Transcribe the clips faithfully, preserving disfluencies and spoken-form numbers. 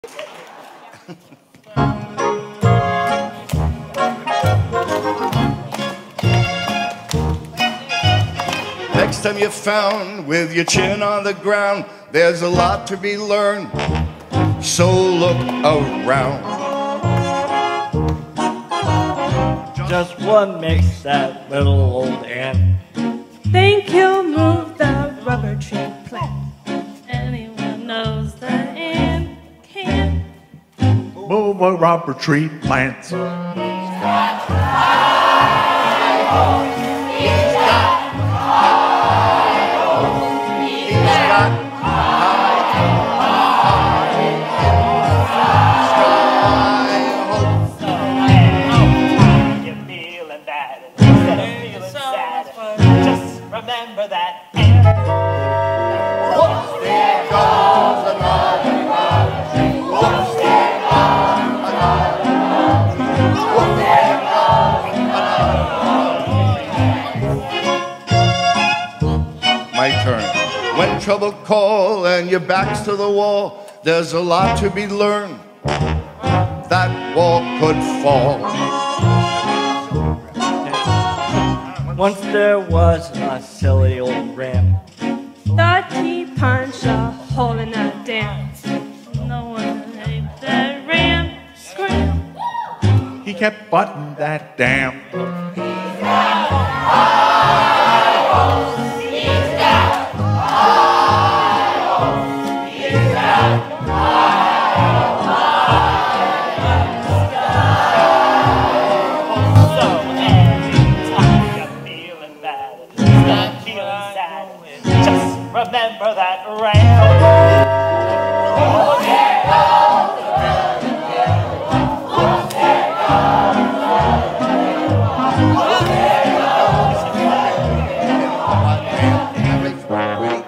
Next time you're found with your chin on the ground, there's a lot to be learned, so look around. Just what makes that little old ant think he'll move the rubber tree plant? Anyone knows the ant can't move a rubber tree plant. Remember that ant. Whoops, there goes another rubber tree. Whoops, there goes another rubber tree. Whoops, there goes another rubber tree. My turn. When trouble call and your back's to the wall, there's a lot to be learned. That wall could fall. Once there was a silly old ram. Thought he punched a hole in a dam. No one made that ram scream. He kept butting that dam. Remember that ram. Oh, there goes the river. Oh, there goes the river. Oh, there goes the river.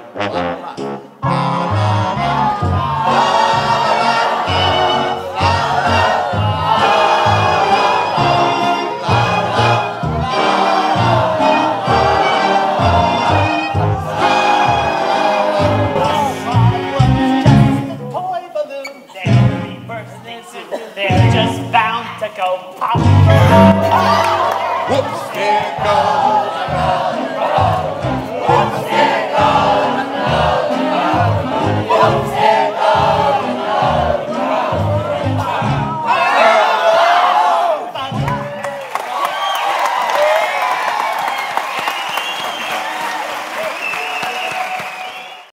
They're just bound to go pop. Whoops, there goes another rubber. Whoops, there goes another rubber. Whoops,